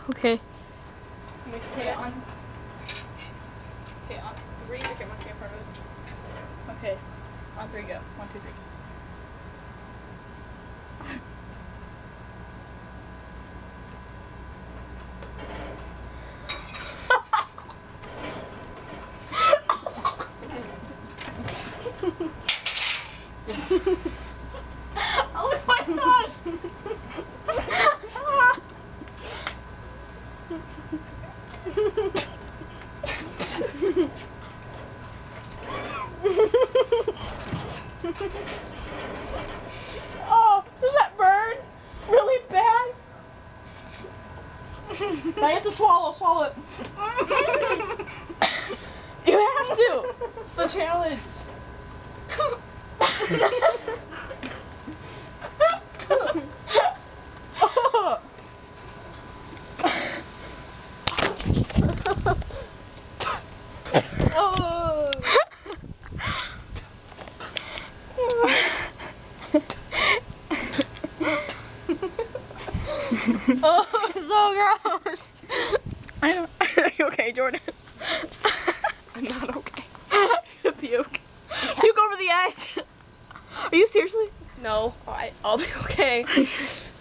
Okay. Let me sit on. Okay, on 3. Okay, once again, part of it. Okay, on 3, go. 1, 2, 3. Oh my god! Oh, does that burn really bad? Now you have to swallow it. You have to. It's the challenge. Oh. Oh, so gross. I don't. Are you okay, Jordan? I'm not okay. Puke. Puke over the edge. Are you seriously? No, I'll be okay.